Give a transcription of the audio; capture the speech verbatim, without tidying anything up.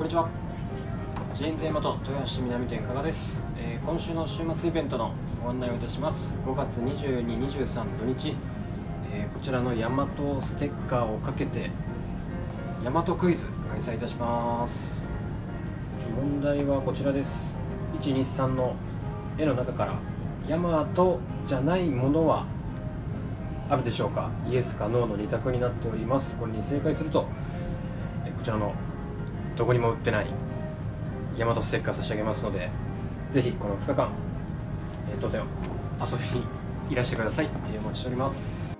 こんにちは。ジェーンズヤマト豊橋南店加賀です、えー、今週の週末イベントのご案内をいたします。ごがつにじゅうに、にじゅうさん土日、えー、こちらのヤマトステッカーをかけてヤマトクイズ開催いたします。問題はこちらです。いち、に、さんの絵の中からヤマトじゃないものはあるでしょうか。イエスかノーのに択になっております。これに正解するとえこちらのどこにも売ってないヤマトステッカー差し上げますので、ぜひこのふつかかん、えー、当店遊びにいらしてください。えー、お待ちしております。